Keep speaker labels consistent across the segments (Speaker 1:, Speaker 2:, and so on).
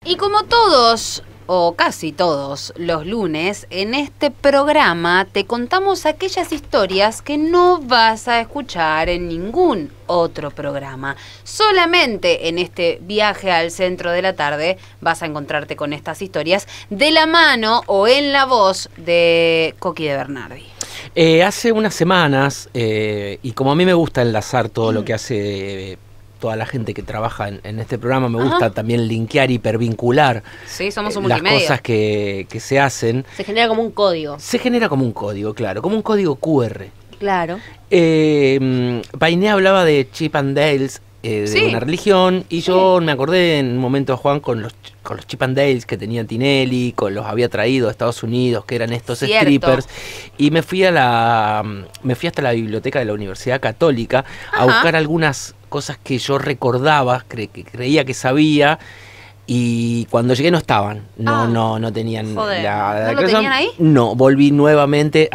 Speaker 1: Y como todos, o casi todos, los lunes, en este programa te contamos aquellas historias que no vas a escuchar en ningún otro programa. Solamente en este viaje al centro de la tarde vas a encontrarte con estas historias de la mano o en la voz de Coqui de Bernardi.
Speaker 2: Hace unas semanas, y como a mí me gusta enlazar todo lo que hace toda la gente que trabaja en este programa, me gusta también linkear, hipervincular.
Speaker 1: Sí, somos un
Speaker 2: las
Speaker 1: multimedia.
Speaker 2: cosas que se hacen.
Speaker 3: Se genera como un código.
Speaker 2: Se genera como un código, claro, como un código QR.
Speaker 3: Claro.
Speaker 2: Painé hablaba de Chip and Dales, de una religión, y yo me acordé en un momento, Juan, con los Chip and Dales que tenía Tinelli, los había traído a Estados Unidos, que eran estos strippers, y me fui hasta la biblioteca de la Universidad Católica a buscar algunas cosas que yo recordaba, que creía que sabía, y cuando llegué no estaban, no tenían
Speaker 1: Joder.
Speaker 2: la
Speaker 1: ¿No lo tenían ahí?
Speaker 2: No, volví nuevamente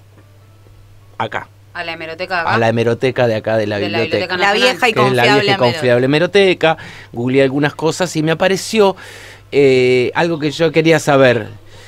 Speaker 2: acá.
Speaker 1: A la hemeroteca de acá.
Speaker 2: A la hemeroteca de acá de la biblioteca.
Speaker 1: La vieja y
Speaker 2: que es la vieja y confiable hemeroteca. Googleé algunas cosas y me apareció algo que yo quería saber.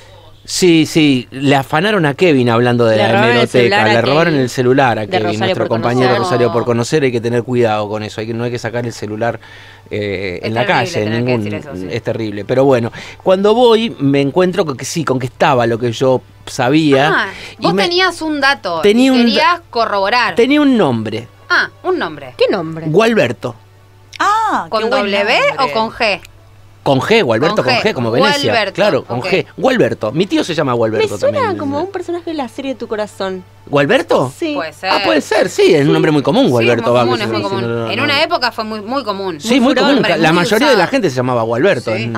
Speaker 2: Sí, le afanaron a Kevin hablando de la hemeroteca. Le robaron el celular a Kevin, nuestro compañero Rosario por conocer. Hay que tener cuidado con eso. No hay que sacar el celular en la calle. Es terrible. Pero bueno, cuando voy me encuentro con que estaba lo que yo sabía.
Speaker 1: Vos tenías un dato.
Speaker 2: Querías
Speaker 1: corroborar.
Speaker 2: Tenía un nombre.
Speaker 1: Un nombre.
Speaker 3: ¿Qué nombre?
Speaker 2: Gualberto.
Speaker 1: ¿Con W o con G?
Speaker 2: Con G, Gualberto con G, como Venecia.
Speaker 1: Gualberto,
Speaker 2: claro, con G. Gualberto. Mi tío se llama Gualberto también.
Speaker 3: Me suena como un personaje de la serie de Tu Corazón.
Speaker 2: ¿Gualberto?
Speaker 3: Sí.
Speaker 1: Puede ser.
Speaker 2: Puede ser, sí, es un nombre muy común, Gualberto.
Speaker 1: Sí, es muy común. En una época fue muy común.
Speaker 2: Sí, muy común. La mayoría de la gente se llamaba Gualberto.
Speaker 1: Sí.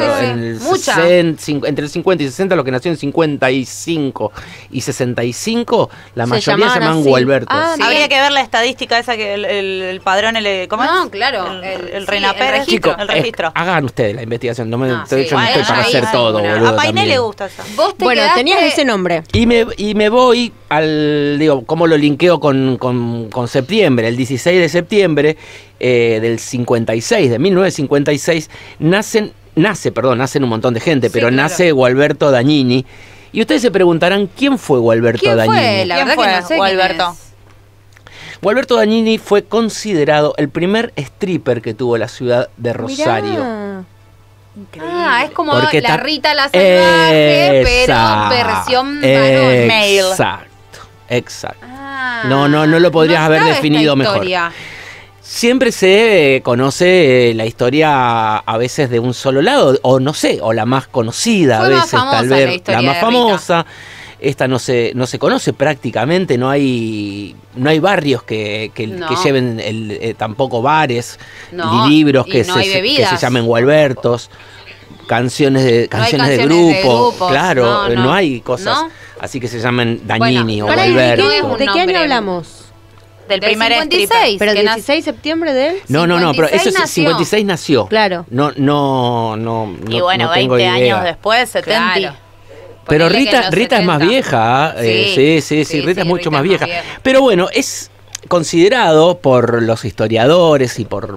Speaker 2: Entre el 50 y 60, los que nació en 55 y 65, la mayoría se llaman Gualberto.
Speaker 4: Habría que ver la estadística esa que el padrón, ¿cómo es?
Speaker 1: No, claro.
Speaker 4: El RENAPER.
Speaker 2: Chicos,
Speaker 4: el registro.
Speaker 2: Hagan ustedes la investigación. Yo no estoy
Speaker 4: bueno,
Speaker 2: para hacer todo, boludo.
Speaker 4: A Painé le gusta eso.
Speaker 3: Bueno, tenías ese nombre.
Speaker 2: Y me voy ¿cómo lo linkeo con septiembre? El 16 de septiembre del 56, de 1956, nacen un montón de gente, pero nace Gualberto Dagnini. Y ustedes se preguntarán, ¿quién fue Gualberto Dagnini?
Speaker 1: ¿Quién fue Gualberto?
Speaker 2: Gualberto Dagnini fue considerado el primer stripper que tuvo la ciudad de Rosario.
Speaker 1: Es como la Rita la Salvaje, pero versión varón.
Speaker 2: Exacto. No lo podrías haber definido mejor. Siempre se conoce la historia a veces de un solo lado, o no sé, o la más conocida a veces, tal vez la más famosa. Esta no se conoce prácticamente, no hay barrios que lleven tampoco bares, ni libros que se llamen Gualbertos, canciones de grupo, claro, no hay cosas así que se llamen Dagnini o Gualberto.
Speaker 3: ¿De qué año hablamos?
Speaker 4: Del primer
Speaker 1: 56,
Speaker 3: pero el 16 de septiembre del...
Speaker 2: No, pero eso es 56 nació.
Speaker 3: Claro.
Speaker 4: Y bueno,
Speaker 2: no tengo
Speaker 4: 20
Speaker 2: idea.
Speaker 4: años después, 70.
Speaker 1: Claro.
Speaker 2: Pero Rita es más vieja. Sí, Rita es mucho más vieja. Pero bueno, es considerado por los historiadores y por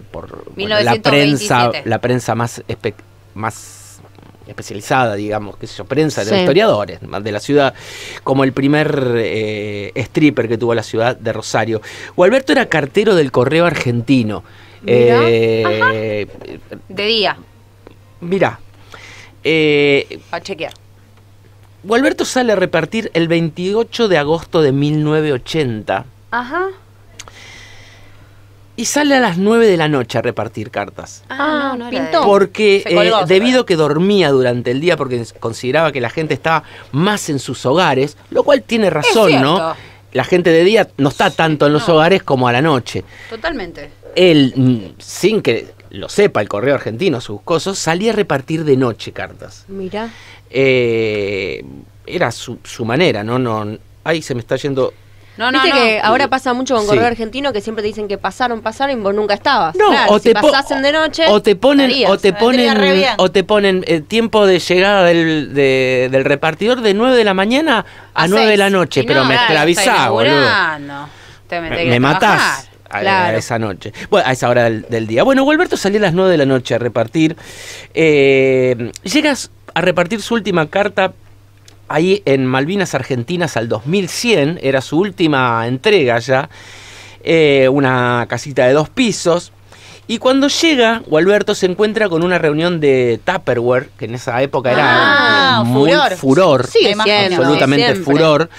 Speaker 2: la prensa más especializada, digamos, prensa de los historiadores de la ciudad, como el primer stripper que tuvo la ciudad de Rosario. Gualberto era cartero del Correo Argentino.
Speaker 1: De día.
Speaker 2: Mirá.
Speaker 4: A chequear.
Speaker 2: Gualberto sale a repartir el 28 de agosto de 1980. Y sale a las 9 de la noche a repartir cartas.
Speaker 1: No
Speaker 3: pintó.
Speaker 2: Porque debido a que dormía durante el día, porque consideraba que la gente estaba más en sus hogares, lo cual tiene razón, ¿no? La gente de día no está tanto en los hogares como a la noche.
Speaker 1: Totalmente.
Speaker 2: Él, sin que lo sepa el Correo Argentino, sus cosas, salía a repartir de noche cartas.
Speaker 3: Mirá.
Speaker 2: Era su manera, ¿no? Ahí se me está yendo...
Speaker 3: Viste que ahora pasa mucho con Correo Argentino, que siempre te dicen que pasaron y vos nunca estabas.
Speaker 2: No,
Speaker 3: claro, si pasasen de noche,
Speaker 2: o te ponen el tiempo de llegada del repartidor de 9 de la mañana a 9 de la noche, pero me esclavizás, boludo.
Speaker 1: Me
Speaker 2: matás. a esa noche. Bueno, a esa hora del día. Bueno, Gualberto salió a las 9 de la noche a repartir. Llegas a repartir su última carta ahí en Malvinas Argentinas al 2100. Era su última entrega ya. Una casita de 2 pisos. Y cuando llega, Gualberto se encuentra con una reunión de Tupperware, que en esa época era muy furor.
Speaker 3: Sí,
Speaker 2: absolutamente furor.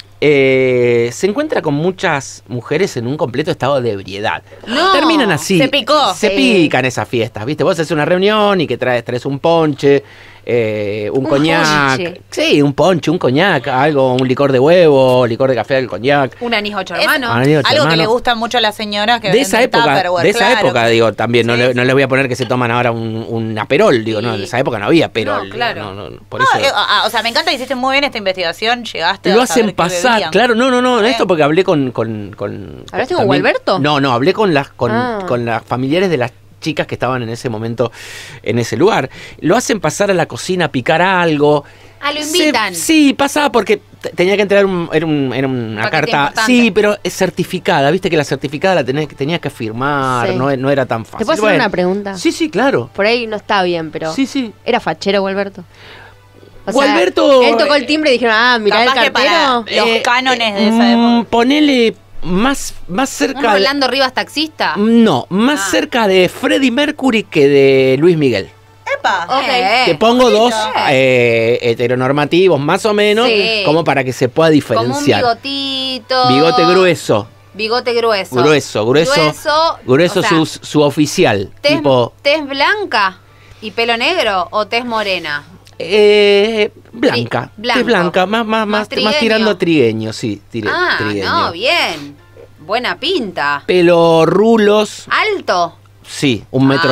Speaker 2: Se encuentra con muchas mujeres en un completo estado de ebriedad. Terminan así.
Speaker 4: Se picó.
Speaker 2: Se pican esas fiestas, ¿viste? Vos haces una reunión y que traes un ponche, un coñac.
Speaker 3: Ponche.
Speaker 2: Sí, un ponche, un coñac, algo, un licor de huevo, licor de café del coñac.
Speaker 1: Un anís 8 hermanos.
Speaker 4: Algo que le gusta mucho a las señoras que
Speaker 2: de esa época, digo, también,
Speaker 4: Sí,
Speaker 2: no les voy a poner que se toman ahora un aperol, digo, no, en esa época no había aperol.
Speaker 1: No, claro.
Speaker 2: Por eso.
Speaker 4: O sea, me encanta que hiciste muy bien esta investigación, llegaste
Speaker 2: Lo
Speaker 4: a saber
Speaker 2: hacen
Speaker 4: qué
Speaker 2: pasar,
Speaker 4: bebían.
Speaker 2: claro, no, esto porque hablé con
Speaker 3: ¿Hablaste con Gualberto?
Speaker 2: No, hablé con las familiares de las chicas que estaban en ese momento en ese lugar. Lo hacen pasar a la cocina a picar algo.
Speaker 1: Lo invitan.
Speaker 2: Sí, pasaba porque tenía que entregar era una carta.
Speaker 1: Importante.
Speaker 2: Sí, pero es certificada. Viste que la certificada la tenías que firmar,
Speaker 3: Sí.
Speaker 2: no era tan fácil.
Speaker 3: ¿Te puedo hacer una pregunta?
Speaker 2: Sí, claro.
Speaker 3: Por ahí no está bien, pero...
Speaker 2: Sí.
Speaker 3: ¿Era fachero Gualberto? O sea,
Speaker 2: Gualberto...
Speaker 3: él tocó el timbre y dijeron, mirá
Speaker 4: Capaz
Speaker 3: el
Speaker 4: que para
Speaker 3: cartero.
Speaker 4: los cánones de esa época.
Speaker 2: Ponele más cerca
Speaker 1: ¿Un Rolando Rivas taxista?
Speaker 2: No, más cerca de Freddie Mercury que de Luis Miguel.
Speaker 4: ¡Epa!
Speaker 3: Ok.
Speaker 2: Te pongo dos heteronormativos, más o menos,
Speaker 1: Sí.
Speaker 2: como para que se pueda
Speaker 1: Como un
Speaker 2: diferenciar.
Speaker 1: bigotito.
Speaker 2: Bigote grueso.
Speaker 1: Bigote grueso.
Speaker 2: Grueso,
Speaker 1: o sea,
Speaker 2: su oficial.
Speaker 1: ¿Tez,
Speaker 2: Tipo.
Speaker 1: tez blanca y pelo negro o tez morena?
Speaker 2: Blanca.
Speaker 1: Blanco.
Speaker 2: Tez blanca, más
Speaker 1: trigueño.
Speaker 2: tirando a trigueño, sí. Trigueño.
Speaker 1: No, bien. Buena pinta.
Speaker 2: Pelo rulos.
Speaker 1: ¿Alto?
Speaker 2: Sí,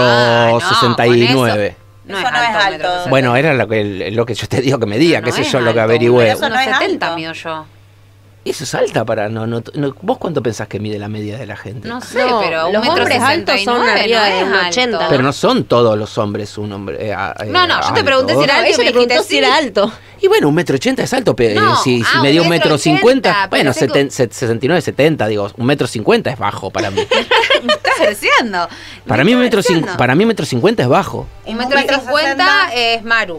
Speaker 2: 1,69 m.
Speaker 1: No
Speaker 4: Eso
Speaker 1: es
Speaker 4: no es
Speaker 1: alto.
Speaker 4: alto.
Speaker 1: 1,70 m.
Speaker 2: Bueno, era lo que yo te digo que me diga,
Speaker 1: No,
Speaker 2: qué
Speaker 1: no
Speaker 2: sé
Speaker 1: es
Speaker 2: yo, lo que
Speaker 1: alto.
Speaker 2: averigüé.
Speaker 4: Pero eso no es
Speaker 1: 1,70
Speaker 4: alto.
Speaker 1: mido yo.
Speaker 2: Eso es alta para no. ¿Vos cuánto pensás que mide la media de la gente?
Speaker 1: No sé,
Speaker 3: No,
Speaker 1: pero
Speaker 3: los hombres altos son arriba de 1,80.
Speaker 2: Pero no son todos los hombres un hombre.
Speaker 1: No, yo te pregunté si era alto.
Speaker 3: Ella
Speaker 1: me
Speaker 3: le preguntó
Speaker 1: dijiste
Speaker 3: si era
Speaker 1: sí.
Speaker 3: alto.
Speaker 2: Y bueno, 1,80 m es alto, pero
Speaker 1: No,
Speaker 2: si
Speaker 1: ah,
Speaker 2: me dio 1,50 m,
Speaker 1: 1,80 m,
Speaker 2: bueno,
Speaker 1: pensé que-
Speaker 2: 69, 70, digo, 1,50 m es bajo para mí.
Speaker 1: Me estás deseando.
Speaker 2: Para mí 1,50 m es bajo.
Speaker 1: 1,50 m es Maru.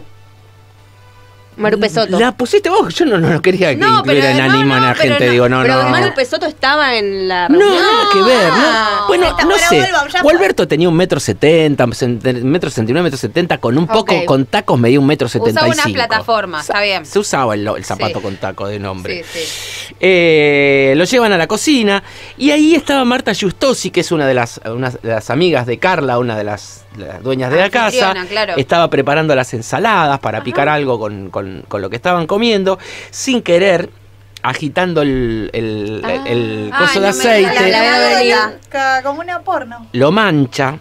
Speaker 3: Maru Pesotto.
Speaker 2: La pusiste vos, yo no quería que
Speaker 1: No,
Speaker 2: incluyera
Speaker 1: pero
Speaker 2: en
Speaker 1: no,
Speaker 2: ánimo a la
Speaker 1: no, pero
Speaker 2: gente,
Speaker 1: no.
Speaker 2: digo, no.
Speaker 3: Pero Maru Pesotto estaba en la
Speaker 2: No,
Speaker 3: reunión.
Speaker 2: nada que ver, ¿no? Bueno,
Speaker 4: Está,
Speaker 2: no
Speaker 4: bueno,
Speaker 2: sé.
Speaker 4: vuelva, ya
Speaker 2: Gualberto tenía 1,70 m, 1,69 m, con un poco,
Speaker 3: Ok.
Speaker 2: con tacos medía 1,75 m.
Speaker 1: Usaba una plataforma, está bien.
Speaker 2: Se usaba el zapato
Speaker 1: Sí.
Speaker 2: con taco de nombre.
Speaker 1: Sí.
Speaker 2: Lo llevan a la cocina y ahí estaba Marta Giustosi, que es una de las amigas de Carla, una de las dueñas de la casa.
Speaker 1: Anfitriona, claro.
Speaker 2: Estaba preparando las ensaladas para picar algo con lo que estaban comiendo, sin querer, agitando el coso de
Speaker 1: Ay, no me
Speaker 2: aceite,
Speaker 1: digas,
Speaker 4: Como una porno.
Speaker 2: lo mancha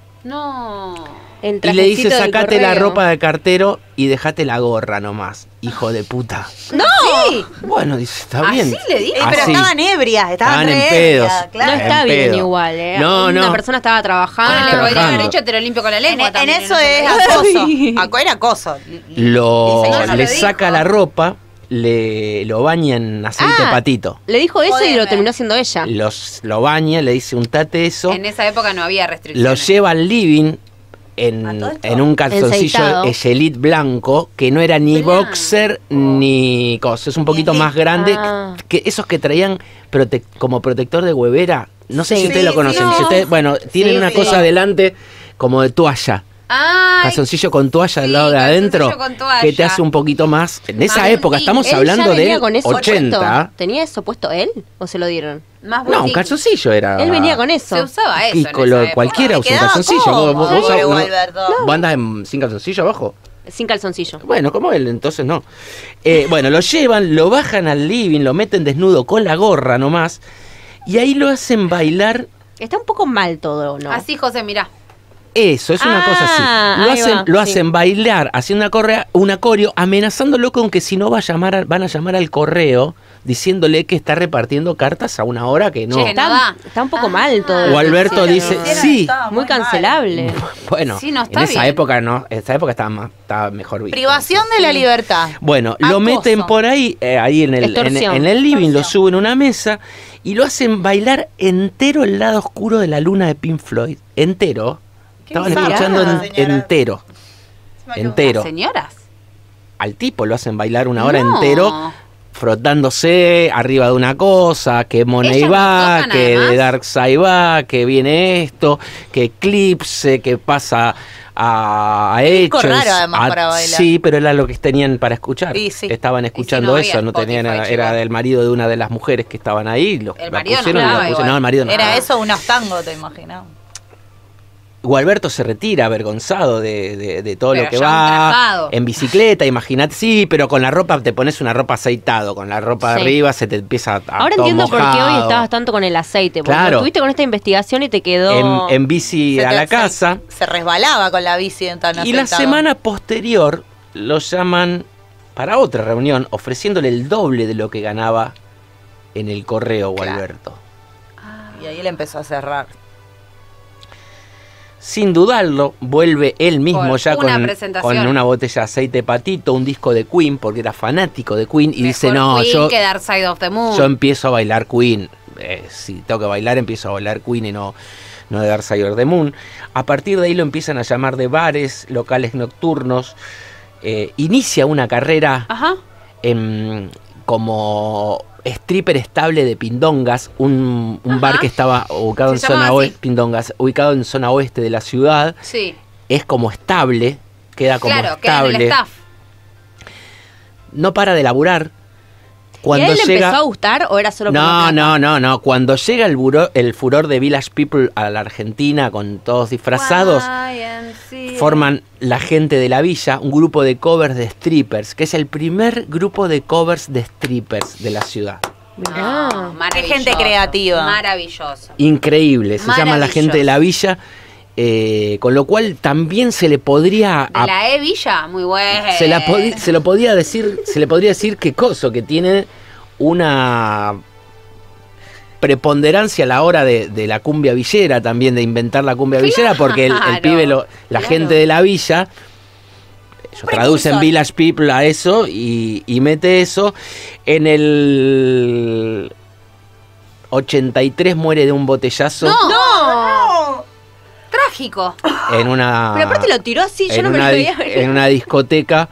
Speaker 1: No.
Speaker 3: En
Speaker 2: y le dice:
Speaker 3: trajecito del
Speaker 2: sacate la
Speaker 3: correo.
Speaker 2: ropa de cartero y dejate la gorra nomás, hijo de puta.
Speaker 3: ¡No!
Speaker 1: Sí.
Speaker 2: Bueno, dice, está bien.
Speaker 1: ¿Así le dijo?
Speaker 4: Pero
Speaker 2: Así.
Speaker 4: estaban ebrias, estaban
Speaker 2: en
Speaker 4: re
Speaker 2: pedos.
Speaker 4: ebrias,
Speaker 3: No
Speaker 4: claro.
Speaker 3: está
Speaker 2: En
Speaker 3: bien
Speaker 2: pedo.
Speaker 3: igual, ¿eh?
Speaker 2: No,
Speaker 3: Una
Speaker 2: no.
Speaker 3: persona estaba
Speaker 1: Bueno,
Speaker 3: trabajando.
Speaker 1: le podría haber
Speaker 2: trabajando.
Speaker 1: dicho te lo limpio con la lengua
Speaker 4: En
Speaker 1: también.
Speaker 4: eso
Speaker 1: no
Speaker 4: es
Speaker 1: sé.
Speaker 4: acoso. Era acoso.
Speaker 1: No
Speaker 2: Le
Speaker 1: lo
Speaker 2: saca
Speaker 1: dijo.
Speaker 2: la ropa, lo baña en aceite de patito.
Speaker 3: Le dijo eso y
Speaker 4: Jodeme.
Speaker 3: lo terminó haciendo ella.
Speaker 2: Lo baña, le dice: untate eso.
Speaker 1: En esa época no había
Speaker 2: Lo
Speaker 1: restricciones.
Speaker 2: lleva al living
Speaker 4: ¿A todo esto?
Speaker 2: en un calzoncillo
Speaker 3: Enceitado.
Speaker 2: Echelit blanco, que no era ni
Speaker 1: Blanco.
Speaker 2: boxer ni cosa. Es un poquito
Speaker 4: Ni
Speaker 2: más grande.
Speaker 3: Ah.
Speaker 2: Que esos que traían como protector de huevera. No sé
Speaker 3: Sí.
Speaker 2: si ustedes lo
Speaker 4: Sí,
Speaker 2: conocen.
Speaker 4: sí,
Speaker 2: Si
Speaker 4: no.
Speaker 2: ustedes, bueno, tienen
Speaker 3: Sí,
Speaker 2: una
Speaker 3: sí.
Speaker 2: cosa adelante como de toalla.
Speaker 1: Ay,
Speaker 2: Calzoncillo con toalla del
Speaker 1: Sí,
Speaker 2: lado de adentro,
Speaker 1: calzoncillo con toalla.
Speaker 2: que te hace un poquito más. En esa
Speaker 1: Más
Speaker 2: época,
Speaker 1: boutique.
Speaker 2: estamos
Speaker 3: ¿Él
Speaker 2: hablando
Speaker 3: ya venía
Speaker 2: de
Speaker 3: con eso
Speaker 2: 80.
Speaker 3: puesto? ¿Tenía eso puesto él o se lo dieron?
Speaker 1: más
Speaker 2: No, un
Speaker 1: boutique.
Speaker 2: calzoncillo era.
Speaker 3: Él venía con eso.
Speaker 1: Se usaba eso.
Speaker 2: Y
Speaker 1: en
Speaker 2: con
Speaker 1: esa época.
Speaker 2: cualquiera usa un
Speaker 4: Quedaba
Speaker 2: calzoncillo.
Speaker 4: cómodo,
Speaker 2: ¿Vos
Speaker 4: pobre
Speaker 2: no-
Speaker 4: Gualberto.
Speaker 2: ¿Vos andás sin calzoncillo abajo?
Speaker 3: Sin calzoncillo.
Speaker 2: Bueno, como él, entonces no. Bueno, lo llevan, lo bajan al living, lo meten desnudo con la gorra nomás. Y ahí lo hacen bailar.
Speaker 3: Está un poco mal todo, ¿no?
Speaker 1: Así, José, mirá.
Speaker 2: Eso, es una cosa así.
Speaker 3: ahí
Speaker 2: Lo
Speaker 3: va,
Speaker 2: hacen bailar, haciendo una coreo, amenazándolo con que si no van a llamar al correo diciéndole que está repartiendo cartas a una hora que no.
Speaker 3: Che, está un poco mal todo.
Speaker 2: O Alberto dice, sí.
Speaker 3: Muy cancelable.
Speaker 2: Bueno,
Speaker 1: sí, no está
Speaker 2: en esa
Speaker 1: bien.
Speaker 2: época no, esta época estaba mejor visto.
Speaker 4: Privación de la libertad.
Speaker 2: Bueno,
Speaker 4: Acoso.
Speaker 2: lo meten por ahí, ahí en el living, lo suben a una mesa y lo hacen bailar entero el lado oscuro de la luna de Pink Floyd. Entero. Estaban escuchando entero. Entero.
Speaker 1: ¿Las señoras?
Speaker 2: Al tipo lo hacen bailar una hora entero, frotándose arriba de una cosa, que Money va, que
Speaker 1: además.
Speaker 2: de Dark Side va, que viene esto, que Eclipse, que pasa a hechos.
Speaker 4: Raro además para bailar.
Speaker 2: Sí, pero era lo que tenían para escuchar.
Speaker 4: Sí.
Speaker 2: Estaban escuchando eso, no tenían, era del marido de una de las mujeres que estaban ahí.
Speaker 1: El marido no,
Speaker 2: el marido no.
Speaker 4: Era eso, unos tangos, te imaginas.
Speaker 2: Gualberto se retira avergonzado de todo
Speaker 1: pero
Speaker 2: lo que va
Speaker 1: trajado.
Speaker 2: en bicicleta, imagínate, sí, pero con la ropa te pones una ropa aceitado, con la ropa de arriba se te empieza a
Speaker 3: Ahora
Speaker 2: todo
Speaker 3: entiendo
Speaker 2: mojado.
Speaker 3: por qué hoy estabas tanto con el aceite, porque
Speaker 2: Claro.
Speaker 3: estuviste con esta investigación y te quedó...
Speaker 2: En bici a la casa.
Speaker 4: Se resbalaba con la bici tan
Speaker 2: Y la
Speaker 4: aceitado.
Speaker 2: semana posterior lo llaman para otra reunión, ofreciéndole el doble de lo que ganaba en el correo Gualberto.
Speaker 4: Y ahí él empezó a cerrar.
Speaker 2: Sin dudarlo, vuelve él mismo
Speaker 1: Por
Speaker 2: ya
Speaker 1: una
Speaker 2: con
Speaker 1: presentación.
Speaker 2: una botella de aceite patito, un disco de Queen, porque era fanático de Queen, y dice,
Speaker 1: Mejor
Speaker 2: no,
Speaker 1: Queen
Speaker 2: yo
Speaker 1: que Dark Side of the Moon.
Speaker 2: empiezo a bailar Queen. Si tengo que bailar, empiezo a bailar Queen y no de Dark Side of the Moon. A partir de ahí lo empiezan a llamar de bares, locales nocturnos. Inicia una carrera como stripper estable de Pindongas, un bar que estaba ubicado en zona oeste, Pindongas, ubicado en zona oeste de la ciudad.
Speaker 1: Sí.
Speaker 2: Es como estable, queda como
Speaker 1: Claro, queda en
Speaker 2: estable.
Speaker 1: el staff.
Speaker 2: No para de laburar.
Speaker 3: ¿Y a él le empezó a gustar o era solo por la plata?
Speaker 2: No. Cuando llega el furor de Village People a la Argentina con todos disfrazados, forman la gente de la villa, un grupo de covers de strippers, que es el primer grupo de covers de strippers de la ciudad.
Speaker 1: No,
Speaker 4: Qué gente creativa.
Speaker 1: Maravilloso.
Speaker 2: Increíble, se llama la gente de la villa, con lo cual también se le podría...
Speaker 1: De la E-Villa, muy bueno.
Speaker 2: Se le podría decir que coso, que tiene una preponderancia a la hora de la cumbia villera también, de inventar la cumbia villera, porque el pibe, la gente de la villa, ellos traducen Village People a eso y mete eso. En el 83 muere de un botellazo.
Speaker 1: ¡No! Trágico.
Speaker 2: En una...
Speaker 3: Pero aparte lo tiró así, yo no me lo veía venir.
Speaker 2: En una discoteca,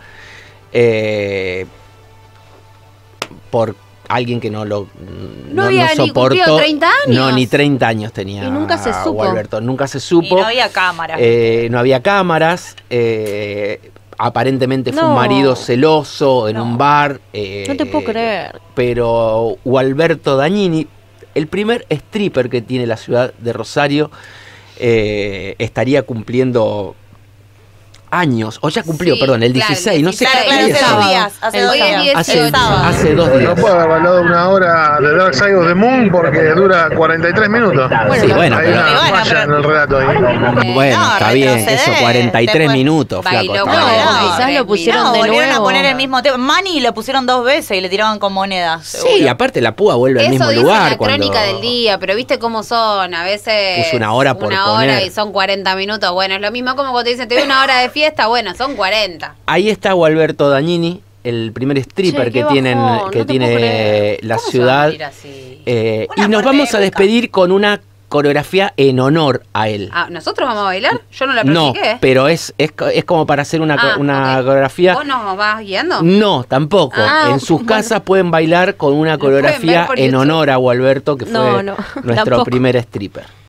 Speaker 2: por alguien que no
Speaker 1: había ni
Speaker 2: soportó.
Speaker 1: cumplido 30 años.
Speaker 2: No, ni 30 años tenía.
Speaker 3: Y nunca se supo.
Speaker 2: Gualberto, nunca se supo.
Speaker 4: Y no había cámaras.
Speaker 2: No había cámaras. Aparentemente fue un marido celoso en un bar.
Speaker 3: No te puedo creer.
Speaker 2: Pero Gualberto Dagnini, el primer stripper que tiene la ciudad de Rosario, estaría cumpliendo años, o ya cumplió, perdón, el 16, no sé
Speaker 4: Claro,
Speaker 2: qué día es hoy.
Speaker 4: hace 2 días.
Speaker 2: Hace 2 días.
Speaker 5: No puede haber bailado una hora de Dark Side of the Moon porque dura 43 minutos.
Speaker 2: Sí, bueno,
Speaker 5: hay una falla en el relato ahí.
Speaker 2: Bueno, está bien, eso, 43 minutos, flaco.
Speaker 1: Bailó,
Speaker 3: quizás lo pusieron de
Speaker 4: volvieron
Speaker 3: nuevo.
Speaker 4: a poner el mismo tema. Manny lo pusieron 2 veces y le tiraban con monedas.
Speaker 2: Sí, y aparte la púa vuelve al mismo
Speaker 1: dice
Speaker 2: lugar.
Speaker 1: la crónica del día, pero viste cómo son, a veces
Speaker 2: Puso una hora por poner.
Speaker 1: Y son 40 minutos, bueno, es lo mismo como cuando te dicen, te doy una hora de fiesta, bueno, son 40.
Speaker 2: Ahí está Gualberto Dagnini, el primer stripper que tiene la ciudad. Y nos vamos a despedir con una coreografía en honor a él.
Speaker 1: ¿Nosotros vamos a bailar? Yo no la practiqué.
Speaker 2: No, pero es como para hacer una coreografía.
Speaker 1: ¿Vos nos vas guiando?
Speaker 2: No, tampoco. En sus casas pueden bailar con una coreografía en honor a Gualberto, que fue nuestro primer stripper.